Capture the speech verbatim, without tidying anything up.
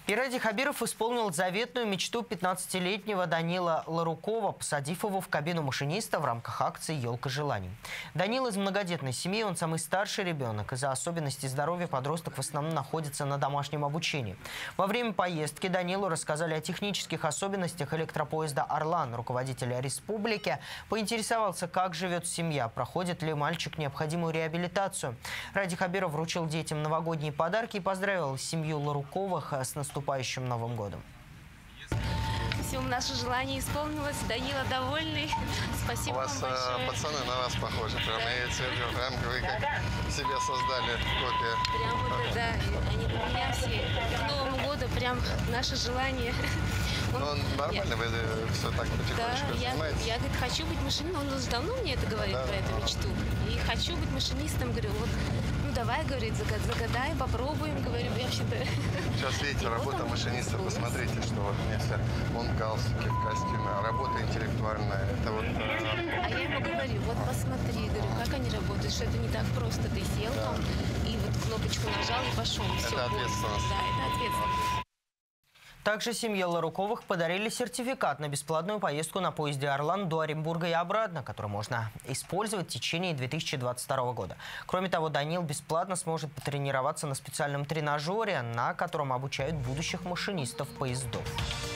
И Ради Хабиров исполнил заветную мечту пятнадцатилетнего Данила Ларукова, посадив его в кабину машиниста в рамках акции «Елка желаний». Данил из многодетной семьи, он самый старший ребенок. Из-за особенностей здоровья подросток в основном находится на домашнем обучении. Во время поездки Данилу рассказали о технических особенностях электропоезда «Орлан». Руководитель республики поинтересовался, как живет семья, проходит ли мальчик необходимую реабилитацию. Ради Хабиров вручил детям новогодние подарки и поздравил семью Ларуковых с наступлением. Наступающим Новым годом. Все, наше желание исполнилось. Данила довольный. Спасибо У вас вам большое. Пацаны на вас похожи. Прям, да. я тебе, прям вы как себе создали копию. Прям вот, да, они для меня все. К Новому году прям наше желание. Он, ну, он нормально, я... вы все так потихонечку да, я, я, говорит, хочу быть машинистом. Он уже давно мне это говорит, да, про да, эту да. мечту. И хочу быть машинистом. Говорю, вот, ну давай, говорит, загадай, попробуем. Говорю, я вообще-то... Сейчас видите, работа машиниста, посмотрите, что вот если он в галстуке, в костюме, а работа интеллектуальная, это вот... А я ему говорю, вот посмотри, говорю, как они работают, что это не так просто. Ты сел да. там и вот кнопочку нажал и пошел. Это все, ответственность. Да, это ответственность. Также семье Ларуковых подарили сертификат на бесплатную поездку на поезде «Орлан» до Оренбурга и обратно, который можно использовать в течение две тысячи двадцать второго года. Кроме того, Данил бесплатно сможет потренироваться на специальном тренажере, на котором обучают будущих машинистов поездов.